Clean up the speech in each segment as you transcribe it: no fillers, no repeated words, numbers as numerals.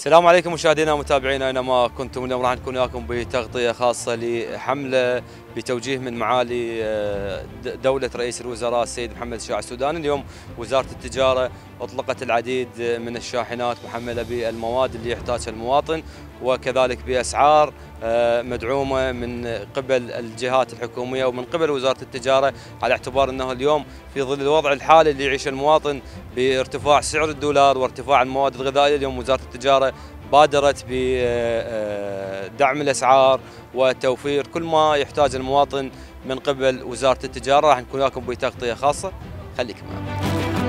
السلام عليكم مشاهدينا ومتابعينا اينما كنتم. اليوم راح نكون وياكم بتغطيه خاصه لحمله بتوجيه من معالي دوله رئيس الوزراء السيد محمد الشاع السوداني. اليوم وزاره التجاره اطلقت العديد من الشاحنات محمله بالمواد اللي يحتاجها المواطن، وكذلك باسعار مدعومه من قبل الجهات الحكوميه ومن قبل وزاره التجاره، على اعتبار انه اليوم في ظل الوضع الحالي اللي يعيشه المواطن بارتفاع سعر الدولار وارتفاع المواد الغذائيه. اليوم وزاره التجاره بادرت بدعم الاسعار وتوفير كل ما يحتاج المواطن من قبل وزاره التجاره. راح نكون وياكم بتغطيه خاصه، خليك معنا.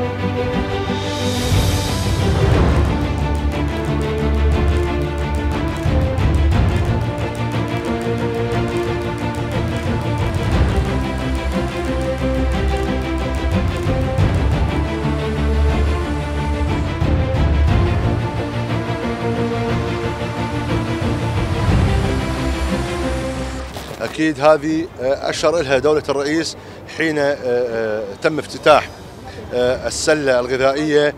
أكيد هذه أشر لها دولة الرئيس حين تم افتتاح السلة الغذائية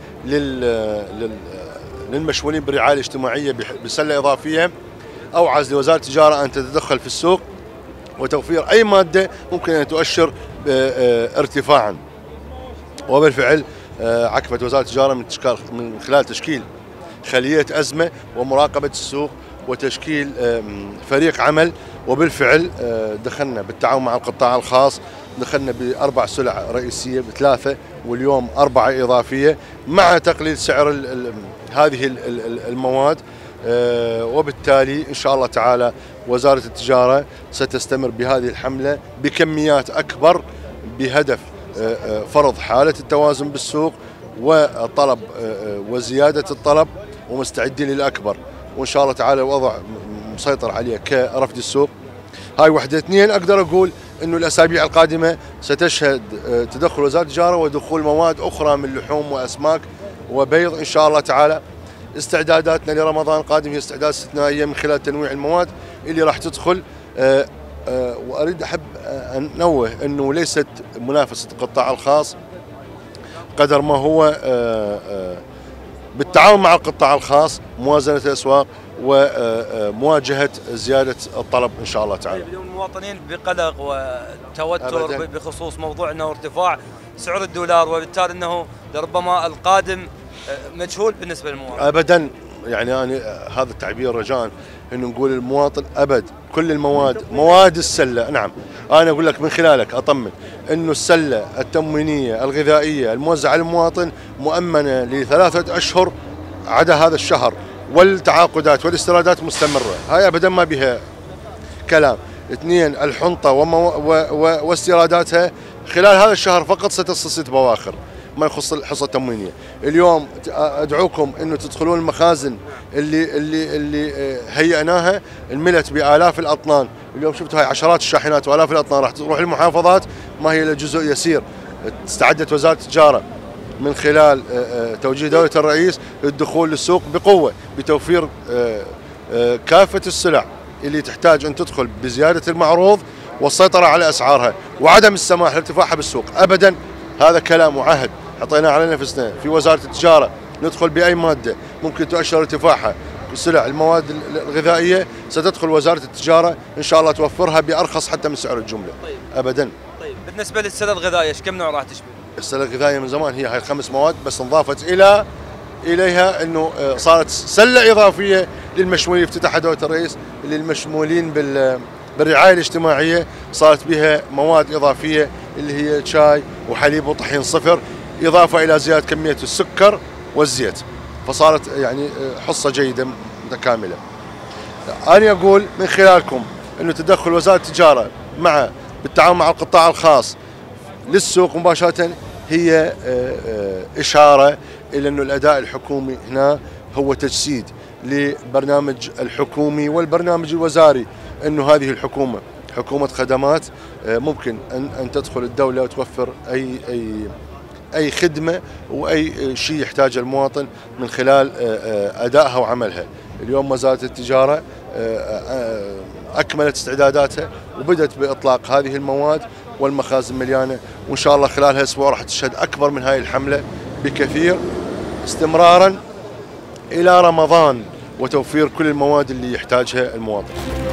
للمشمولين بالرعاية الاجتماعية بسلة إضافية. أوعز لوزارة التجارة أن تتدخل في السوق وتوفير أي مادة ممكن أن تؤشر ارتفاعا، وبالفعل عكفت وزارة التجارة من خلال تشكيل خلية أزمة ومراقبة السوق وتشكيل فريق عمل. وبالفعل دخلنا بالتعاون مع القطاع الخاص، دخلنا ب4 سلع رئيسية ب3 واليوم 4 إضافية مع تقليل سعر هذه المواد. وبالتالي إن شاء الله تعالى وزارة التجارة ستستمر بهذه الحملة بكميات أكبر بهدف فرض حالة التوازن بالسوق وطلب وزيادة الطلب، ومستعدين للأكبر، وإن شاء الله تعالى الوضع مسيطر عليه كرفد السوق. هاي وحدة. 2 أقدر أقول أنه الأسابيع القادمة ستشهد تدخل وزارة التجارة ودخول مواد أخرى من لحوم وأسماك وبيض إن شاء الله تعالى. استعداداتنا لرمضان القادم هي استعداد استثنائية من خلال تنويع المواد اللي راح تدخل. وأريد أحب أن أنوه أنه ليست منافسة القطاع الخاص قدر ما هو بالتعاون مع القطاع الخاص موازنة الأسواق ومواجهة زيادة الطلب إن شاء الله تعالى. اليوم المواطنين بقلق وتوتر أبداً بخصوص موضوع أنه ارتفاع سعر الدولار، وبالتالي أنه لربما القادم مجهول بالنسبة للمواطن. أبدا، يعني أنا هذا التعبير رجاء أنه نقول للمواطن أبد كل المواد مواد السلة. نعم، أنا أقول لك من خلالك أطمن أنه السلة التموينية الغذائية الموزعة للمواطن مؤمنة ل3 أشهر عدا هذا الشهر، والتعاقدات والاستيرادات مستمرة، هاي أبدا ما بها كلام. 2 الحنطة واستيراداتها خلال هذا الشهر فقط ستصل 6 بواخر ما يخص الحصة التموينية. اليوم أدعوكم أنه تدخلون المخازن اللي هيئناها، الملت بآلاف الأطنان. اليوم شفتوا هاي عشرات الشاحنات وآلاف الأطنان راح تروح للمحافظات، ما هي إلا جزء يسير. استعدت وزارة التجارة من خلال توجيه دولة الرئيس للدخول للسوق بقوة بتوفير كافة السلع اللي تحتاج أن تدخل بزيادة المعروض والسيطرة على أسعارها وعدم السماح لارتفاعها بالسوق أبدا. هذا كلام وعهد حطيناه على نفسنا في وزارة التجارة، ندخل بأي مادة ممكن تؤشر ارتفاعها. السلع المواد الغذائية ستدخل وزارة التجارة إن شاء الله توفرها بأرخص حتى من سعر الجملة. أبدا. طيب بالنسبة للسلة الغذائية ايش كم نوع راح تشمل؟ السلة الغذائية من زمان هي هاي 5 مواد بس، انضافت إليها أنه صارت سلة إضافية للمشمولين. افتتحها دولة الرئيس للمشمولين بالرعاية الاجتماعية، صارت بها مواد إضافية اللي هي شاي وحليب وطحين صفر، إضافة إلى زيادة كمية السكر والزيت، فصارت يعني حصة جيدة متكاملة. أنا أقول من خلالكم أنه تدخل وزارة التجارة بالتعاون مع القطاع الخاص للسوق مباشرة هي إشارة إلى أنه الأداء الحكومي هنا هو تجسيد لبرنامج الحكومي والبرنامج الوزاري، أنه هذه الحكومة حكومة خدمات، ممكن أن تدخل الدولة وتوفر أي خدمة وأي شيء يحتاجه المواطن من خلال أدائها وعملها. اليوم وزارة التجارة أكملت استعداداتها وبدأت بإطلاق هذه المواد والمخازن مليانة، وإن شاء الله خلال هالأسبوع راح تشهد أكبر من هاي الحملة بكثير استمرارا إلى رمضان وتوفير كل المواد اللي يحتاجها المواطن.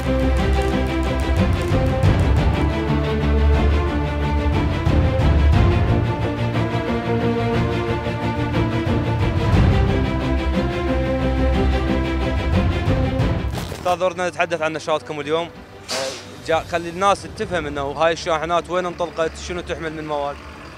استاذ أردنا نتحدث عن نشاطكم اليوم. خلي الناس تفهم انه هاي الشاحنات وين انطلقت، شنو تحمل من مواد.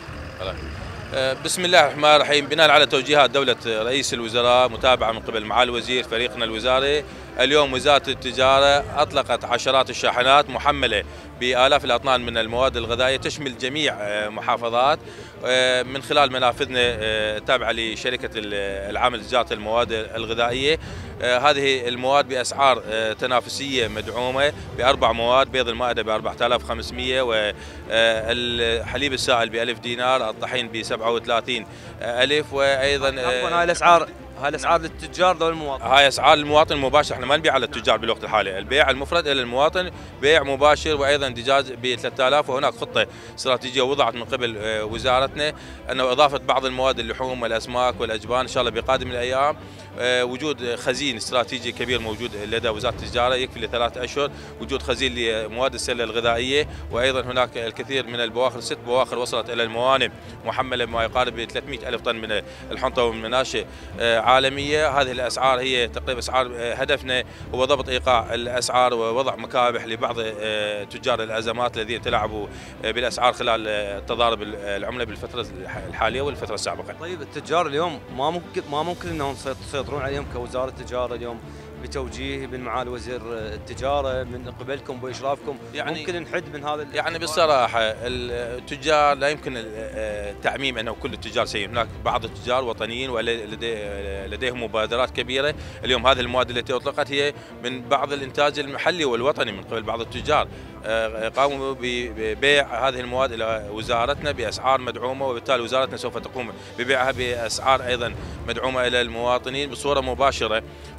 بسم الله الرحمن الرحيم. بناء على توجيهات دولة رئيس الوزراء متابعة من قبل معالي الوزير فريقنا الوزاري، اليوم وزارة التجارة أطلقت عشرات الشاحنات محملة بآلاف الأطنان من المواد الغذائية تشمل جميع محافظات من خلال منافذنا التابعة لشركة العامة لتجارة المواد الغذائية. هذه المواد بأسعار تنافسية مدعومة بأربع مواد: بيض المائدة ب 4500، والحليب السائل ب1000 دينار، الطحين ب 37,000. وأيضا هاي الاسعار للتجار ذول المواطن. هاي اسعار المواطن المباشر، احنا ما نبيع على التجار بالوقت الحالي، البيع المفرد الى المواطن بيع مباشر. وايضا دجاج ب 3000. وهناك خطه استراتيجيه وضعت من قبل وزارتنا انه اضافه بعض المواد اللحوم والاسماك والاجبان ان شاء الله بقادم الايام. وجود خزين استراتيجي كبير موجود لدى وزاره التجاره يكفي ل3 اشهر، وجود خزين لمواد السله الغذائيه. وايضا هناك الكثير من البواخر، 6 بواخر وصلت الى الموانئ محمله بما يقارب ب 300,000 طن من الحنطه والمناشئ عالمية. هذه الأسعار هي تقريبا أسعار، هدفنا هو ضبط إيقاع الأسعار ووضع مكابح لبعض تجار الأزمات الذين تلاعبوا بالأسعار خلال تضارب العملة بالفترة الحالية والفترة السابقة. طيب التجار اليوم ما ممكن أنهم تسيطرون عليهم كوزارة التجارة اليوم بتوجيه من معالي وزير التجارة من قبلكم بإشرافكم، يعني ممكن نحد من هذا؟ يعني بالصراحة التجار لا يمكن التعميم أنه كل التجار سيئين، هناك بعض التجار وطنيين ولديهم مبادرات كبيرة. اليوم هذه المواد التي أطلقت هي من بعض الإنتاج المحلي والوطني من قبل بعض التجار، قاموا ببيع هذه المواد إلى وزارتنا بأسعار مدعومة، وبالتالي وزارتنا سوف تقوم ببيعها بأسعار أيضا مدعومة إلى المواطنين بصورة مباشرة.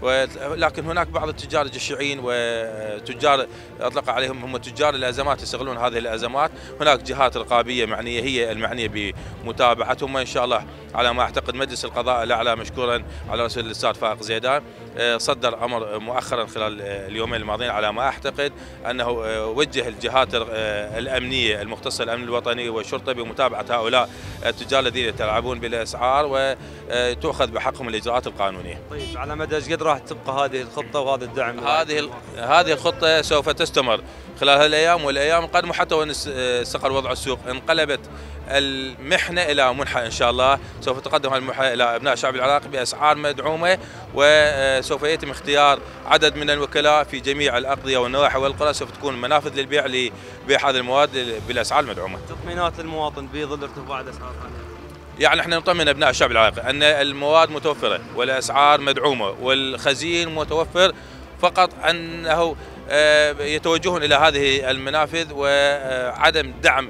لكن هناك بعض التجار الجشعين وتجار أطلق عليهم هم تجار الأزمات يستغلون هذه الأزمات. هناك جهات رقابية معنية هي المعنية بمتابعتهم، وإن شاء الله على ما أعتقد مجلس القضاء الأعلى مشكورا على رسول الأستاذ فائق زيدان صدر أمر مؤخرا خلال اليومين الماضيين على ما أعتقد أنه وجه الجهات الأمنية المختصة الأمن الوطني والشرطة بمتابعة هؤلاء التجار الذين يتلاعبون بالأسعار وتؤخذ بحقهم الإجراءات القانونية. طيب على مدى ايش قد راح تبقى هذه الخطة وهذا الدعم؟ هذه الخطة سوف تستمر خلال هالأيام والأيام القادمة، حتى وإن استقر وضع السوق انقلبت المحنة إلى منحة إن شاء الله. سوف تقدم المنحة إلى أبناء الشعب العراقي بأسعار مدعومة، وسوف يتم اختيار عدد من الوكلاء في جميع الأقضية والنواحي والقرى، سوف تكون منافذ للبيع لبيع هذه المواد بالأسعار المدعومة. تطمينات للمواطن بظل ارتفاع الأسعار هذه؟ يعني احنا نطمن ابناء الشعب العراقي ان المواد متوفره والاسعار مدعومه والخزين متوفر، فقط انه يتوجهون الى هذه المنافذ وعدم دعم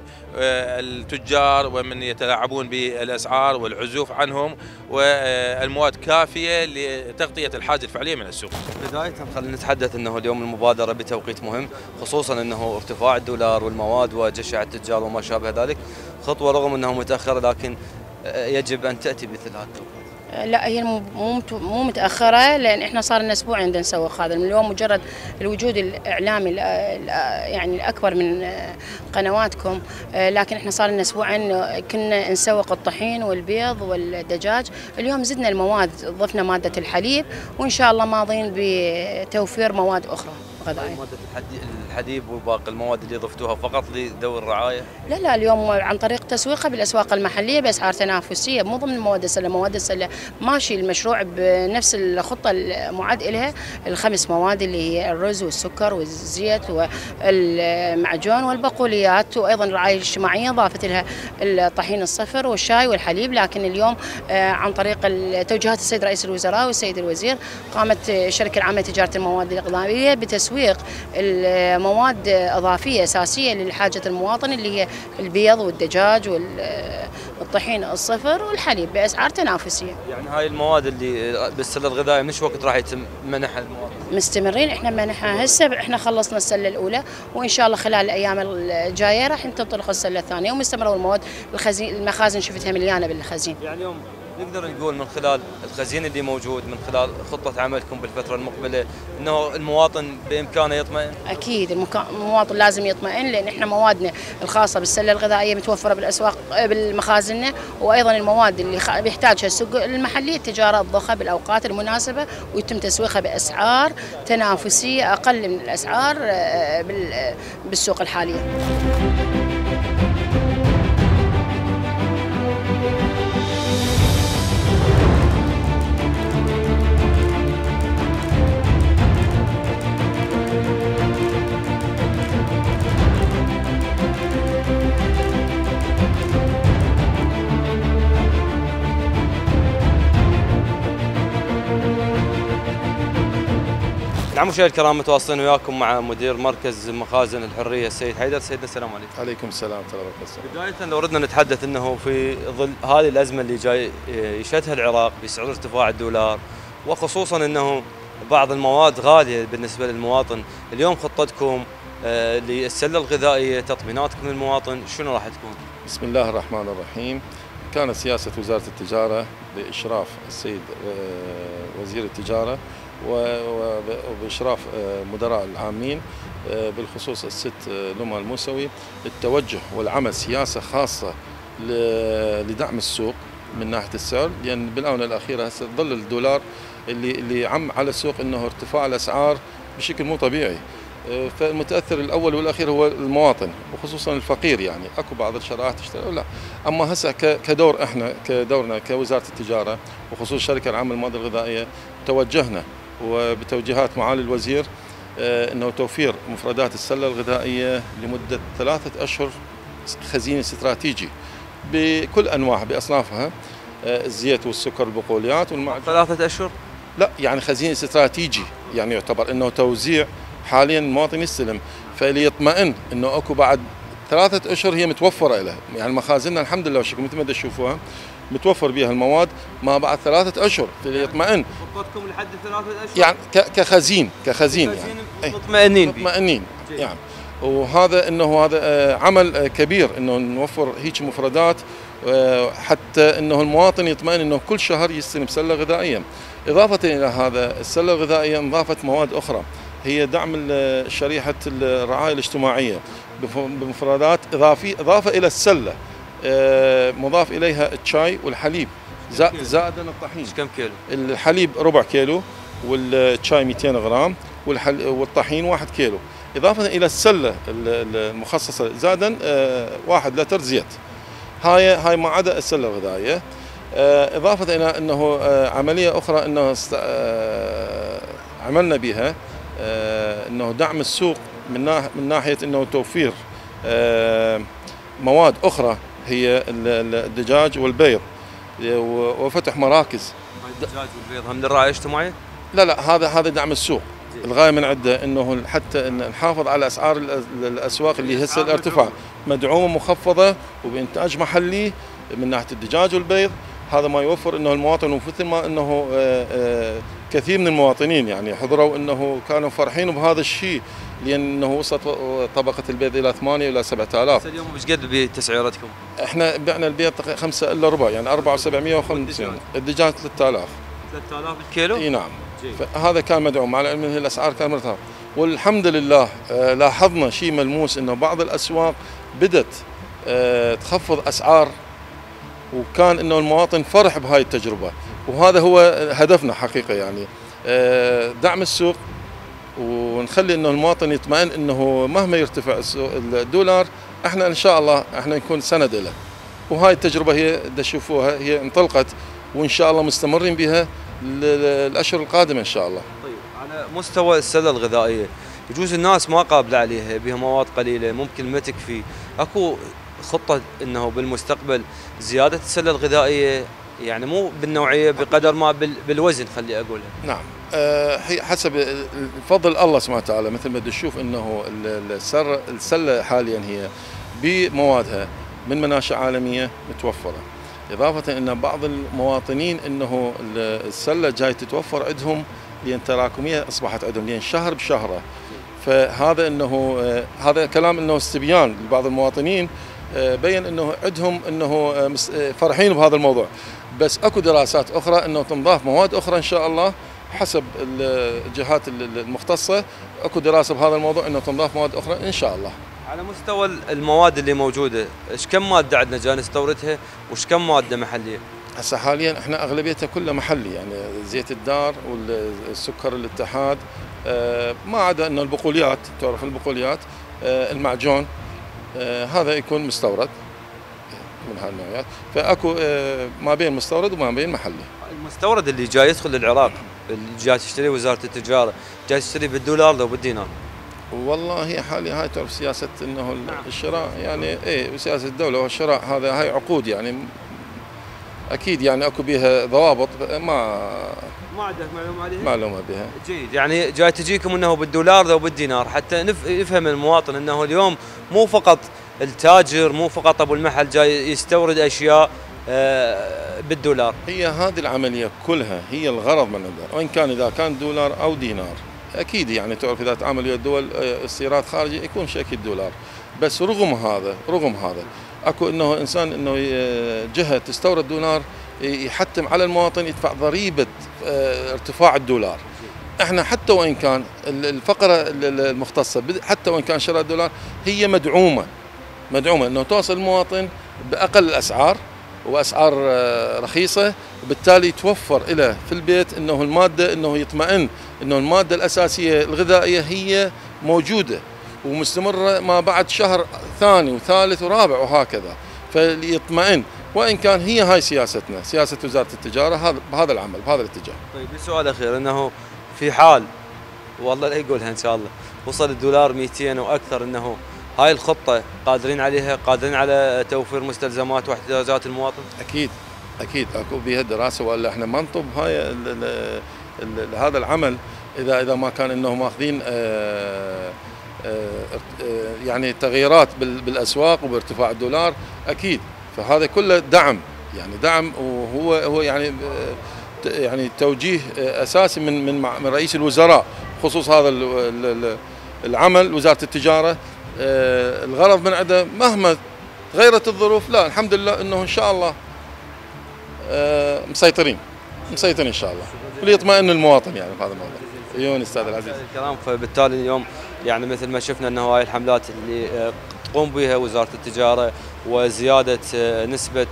التجار ومن يتلاعبون بالاسعار والعزوف عنهم، والمواد كافيه لتغطيه الحاجه الفعليه من السوق. بدايه خلينا نتحدث انه اليوم المبادره بتوقيت مهم، خصوصا انه ارتفاع الدولار والمواد وجشع التجار وما شابه ذلك، خطوه رغم انها متاخره لكن يجب ان تاتي بمثل هذا التوقيت. لا هي مو متاخره، لان احنا صار لنا اسبوع عندنا نسوق هذا. اليوم مجرد الوجود الاعلامي يعني الاكبر من قنواتكم، لكن احنا صار لنا اسبوعين كنا نسوق الطحين والبيض والدجاج. اليوم زدنا المواد، ضفنا ماده الحليب، وان شاء الله ماضين بتوفير مواد اخرى غذائيه. ماده الحليب وباقي المواد اللي ضفتوها فقط لذوي الرعايه؟ لا اليوم عن طريق تسويقها بالاسواق المحليه باسعار تنافسيه، مو ضمن مواد السله. مواد السله ماشي المشروع بنفس الخطه المعد لها، ال5 مواد اللي هي الرز والسكر والزيت والمعجون والبقوليات، وايضا الرعايه الاجتماعيه ضافت لها الطحين الصفر والشاي والحليب. لكن اليوم عن طريق توجيهات السيد رئيس الوزراء والسيد الوزير قامت الشركه العامه لتجاره المواد الغذائيه بتسويق مواد اضافيه اساسيه لحاجه المواطن اللي هي البيض والدجاج والطحين الصفر والحليب باسعار تنافسيه. يعني هاي المواد اللي بالسله الغذائيه من وقت راح يتم منحها المواطن؟ مستمرين احنا منحها هسه، احنا خلصنا السله الاولى وان شاء الله خلال الايام الجايه راح تنطلق السله الثانيه، ومستمره. المواد المخازن شفتها مليانه بالخزين. يعني اليوم نقدر نقول من خلال الخزين اللي موجود، من خلال خطة عملكم بالفترة المقبلة، انه المواطن بامكانه يطمئن؟ اكيد المواطن لازم يطمئن، لان احنا موادنا الخاصه بالسله الغذائيه متوفره بالاسواق بالمخازن، وايضا المواد اللي بيحتاجها السوق المحلي التجاره تضخها بالاوقات المناسبه ويتم تسويقها باسعار تنافسيه اقل من الاسعار بالسوق الحاليه. نعم مشاهدينا الكرام، متواصلين وياكم مع مدير مركز مخازن الحريه السيد حيدر. سيدنا السلام عليكم. عليكم السلام ورحمه الله وبركاته. بدايه لو ردنا نتحدث انه في ظل هذه الازمه اللي جاي يشهدها العراق بسعر ارتفاع الدولار، وخصوصا انه بعض المواد غاليه بالنسبه للمواطن، اليوم خطتكم للسله الغذائيه، تطميناتكم للمواطن شنو راح تكون؟ بسم الله الرحمن الرحيم. كانت سياسه وزاره التجاره باشراف السيد وزير التجاره وبإشراف مدراء العامين بالخصوص الست لما الموسوي التوجه والعمل سياسة خاصة لدعم السوق من ناحية السعر، لأن بالآونة الأخيرة هسه ظل الدولار اللي عم على السوق أنه ارتفاع الأسعار بشكل مو طبيعي، فالمتأثر الأول والأخير هو المواطن وخصوصا الفقير. يعني أكو بعض الشرائح تشتري لا، أما هسه كدور إحنا كدورنا كوزارة التجارة وخصوص الشركة العامة للمواد الغذائية توجهنا وبتوجيهات معالي الوزير أنه توفير مفردات السلة الغذائية لمدة 3 أشهر خزين استراتيجي بكل أنواعها بأصنافها، الزيت والسكر والبقوليات والمعجون. 3 أشهر؟ لا، يعني خزين استراتيجي، يعني يعتبر أنه توزيع حاليا المواطن يستلم، فليطمئن أنه أكو بعد 3 أشهر هي متوفرة له. يعني مخازننا الحمد لله وشكرا مثل ما تشوفوها متوفر بها المواد ما بعد 3 أشهر، فليطمئن. خطتكم لحد 3 أشهر؟ يعني كخزين يعني مطمئنين يعني. وهذا انه هذا عمل كبير انه نوفر هيك مفردات حتى انه المواطن يطمئن انه كل شهر يستلم سله غذائيه. اضافه الى هذا السله الغذائيه انضافت مواد اخرى هي دعم شريحه الرعايه الاجتماعيه بمفردات اضافه الى السله، مضاف اليها الشاي والحليب زائدا الطحين. كم كيلو؟ الحليب 4 كيلو والشاي 200 غرام والطحين 1 كيلو، إضافة إلى السلة المخصصة زادا 1 لتر زيت. هاي ما عدا السلة الغذائية. إضافة إلى أنه عملية أخرى أنه عملنا بها أنه دعم السوق من ناحية أنه توفير مواد أخرى هي الدجاج والبيض وفتح مراكز. الدجاج والبيض هم من الرعاية الاجتماعية؟ لا هذا دعم السوق. الغاية من عده انه حتى إن نحافظ على اسعار الاسواق اللي هسه الارتفاع، مدعومة مخفضة وبانتاج محلي من ناحية الدجاج والبيض. هذا ما يوفر انه المواطن، ومثل ما انه كثير من المواطنين يعني حضروا انه كانوا فرحين بهذا الشيء، لانه وصلت طبقة البيض الى 8 الى 7000. اليوم ايش قد بتسعيرتكم؟ احنا بعنا البيض 5 الا ربع، يعني 4750. الدجاج 3000 بالكيلو؟ اي نعم. فهذا كان مدعوم مع العلم ان الاسعار كانت مرتفعه، والحمد لله لاحظنا شيء ملموس انه بعض الاسواق بدت تخفض اسعار، وكان انه المواطن فرح بهاي التجربه، وهذا هو هدفنا حقيقه. يعني دعم السوق ونخلي انه المواطن يطمئن انه مهما يرتفع الدولار احنا ان شاء الله احنا نكون سند له. وهاي التجربه هي تشوفوها هي انطلقت، وان شاء الله مستمرين بها الاشهر القادمه ان شاء الله. طيب على مستوى السله الغذائيه يجوز الناس ما قابله عليها، بها مواد قليله ممكن ما تكفي، اكو خطه انه بالمستقبل زياده السله الغذائيه، يعني مو بالنوعيه بقدر ما بالوزن خلي اقولها؟ نعم، هي حسب فضل الله سبحانه وتعالى. مثل ما تشوف انه السله حاليا هي بموادها من مناشئ عالميه متوفره، إضافة أن بعض المواطنين أنه السلة جاي تتوفر عندهم لأن تراكمية أصبحت عندهم لأن شهر بشهره. فهذا أنه هذا كلام أنه استبيان لبعض المواطنين بين أنه عندهم أنه فرحين بهذا الموضوع. بس اكو دراسات اخرى انه تنضاف مواد اخرى ان شاء الله حسب الجهات المختصه. اكو دراسه بهذا الموضوع انه تنضاف مواد اخرى ان شاء الله. على مستوى المواد اللي موجوده، ايش كم ماده عندنا جاي نستوردها وايش كم ماده محليه؟ هسه حاليا احنا اغلبيتها كلها محلي، يعني زيت الدار والسكر الاتحاد، ما عدا انه البقوليات، تعرف البقوليات، المعجون، هذا يكون مستورد من هالنوعيات. فاكو ما بين مستورد وما بين محلي. المستورد اللي جاي يدخل للعراق، اللي جاي تشتري وزاره التجاره، جاي تشتري بالدولار لو بالدينار؟ والله حاليا هاي تعرف سياسه انه الشراء، يعني ايه سياسه الدوله والشراء، هاي عقود يعني اكيد يعني اكو بها ضوابط ما عندك معلومه عليها؟ معلومه بها. جيد، يعني جاي تجيكم انه بالدولار لو بالدينار، حتى يفهم المواطن انه اليوم مو فقط التاجر، مو فقط ابو المحل جاي يستورد اشياء بالدولار. هي هذه العمليه كلها هي الغرض من الدولار، وان كان اذا كان دولار او دينار اكيد يعني تعرف اذا تعامل ويا الدول استيراد خارجي يكون شكل دولار. بس رغم هذا اكو انه انسان انه جهه تستورد دولار يحتم على المواطن يدفع ضريبه ارتفاع الدولار. احنا حتى وان كان الفقره المختصه حتى وان كان شراء الدولار هي مدعومه انه توصل المواطن باقل الاسعار واسعار رخيصه، وبالتالي توفر له في البيت انه الماده، انه يطمئن انه الماده الاساسيه الغذائيه هي موجوده ومستمره ما بعد شهر ثاني وثالث ورابع وهكذا، فليطمئن. وان كان هي هاي سياستنا، سياسه وزاره التجاره بهذا العمل بهذا الاتجاه. طيب السؤال الاخير، انه في حال والله لا يقولها ان شاء الله وصل الدولار 200 واكثر، انه هاي الخطه قادرين عليها، قادرين على توفير مستلزمات واحتياجات المواطن؟ اكيد اكو بها دراسه، والا احنا ما نطب هاي هذا العمل اذا ما كان انه ماخذين يعني تغييرات بالاسواق وبارتفاع الدولار اكيد. فهذا كله دعم، يعني دعم، وهو يعني توجيه اساسي من رئيس الوزراء بخصوص هذا العمل. وزاره التجاره الغرض من عنده مهما تغيرت الظروف، لا الحمد لله انه ان شاء الله مسيطرين ان شاء الله، وليطمئن المواطن يعني بهذا الموضوع. عيوني استاذ العزيز الكرام. فبالتالي اليوم يعني مثل ما شفنا انه هاي الحملات اللي تقوم بها وزاره التجاره وزياده نسبه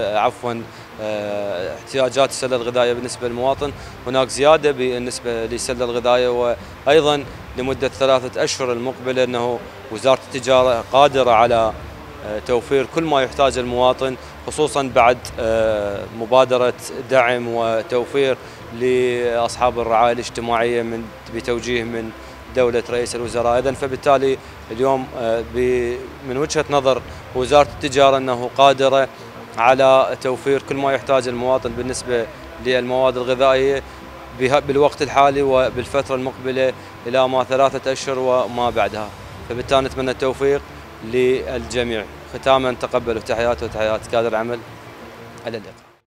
احتياجات السله الغذائيه بالنسبه للمواطن، هناك زياده بالنسبه للسله الغذائيه، وايضا لمده 3 أشهر المقبله انه وزاره التجاره قادره على توفير كل ما يحتاج المواطن، خصوصا بعد مبادره دعم وتوفير لاصحاب الرعايه الاجتماعيه بتوجيه من دولة رئيس الوزراء. إذن فبالتالي اليوم من وجهة نظر وزارة التجارة أنه قادرة على توفير كل ما يحتاج المواطن بالنسبة للمواد الغذائية بالوقت الحالي وبالفترة المقبلة إلى ما 3 أشهر وما بعدها. فبالتالي نتمنى التوفيق للجميع. ختاما تقبلوا تحياتي وتحيات كادر العمل. على اللقاء.